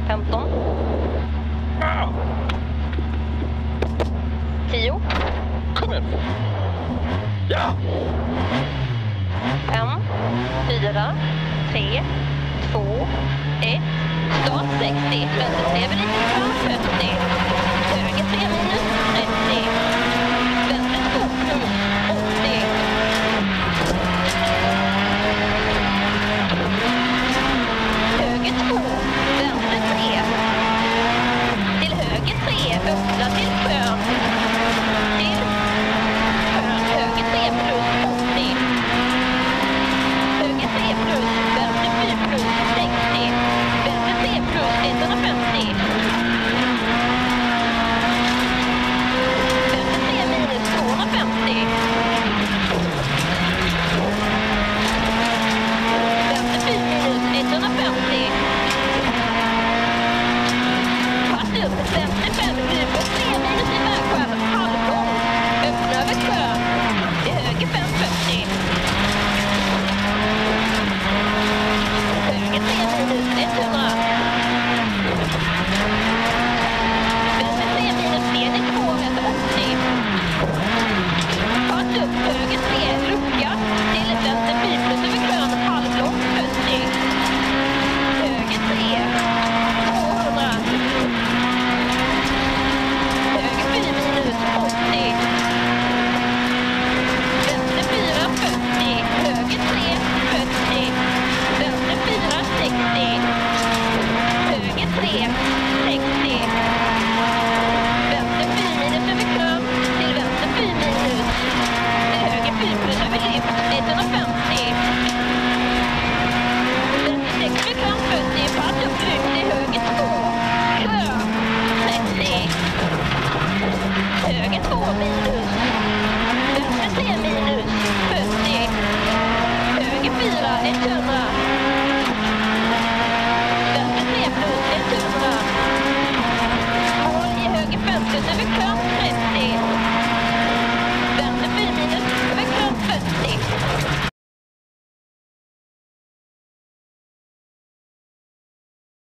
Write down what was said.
15. 10. Kom igen. Ja! 5, 4, 3, 2, 1. Start 60. Vänster 3 lite fram 40. Höger 3 minus 30. Vänster 2 plus 80. Höger 2. Vänster 3. Till höger 3. Öppna till skön. Till skön. Höger 3 plus 80. Höger 3 plus. Vänster 4 plus 60. Vänster 3 plus 150. Vänster 3 minus 250. Vänster 4 minus 150. Fast upp. Vänster 5 minus 3 minus i vägskärm. Halvgång. Öppna över skön. Till höger 540. Höger 3 minus 100. Vänster 3 minus 3 till 280. Fart upp, höger 3, lucka. Till vänster 4 plus över grön, halvlång, 40. Höger 3, 200. Höger 4 minus 80. Vänster 4, 40. Höger 3, 40. Vänster 4, 60. Höger 3, 60. Vänster 4 minus över krön. Till vänster 4 minus. Till höger 4 plus över lift. 150. Vänster 6 över krön 40. Fast upp ut till höger 2. Krön 30. Höger 2 minus. Vänster 3 minus 40. Höger 4 100.